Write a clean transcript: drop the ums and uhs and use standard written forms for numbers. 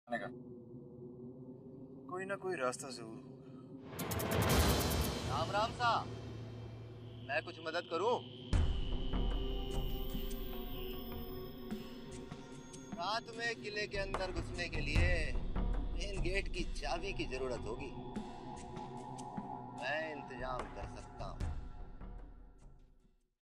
आने का कोई ना कोई रास्ता जरूर होगा। राम राम सा, मैं कुछ मदद करूं? रात में किले के अंदर घुसने के लिए मेन गेट की चाबी की जरूरत होगी। मैं इंतजाम कर सकता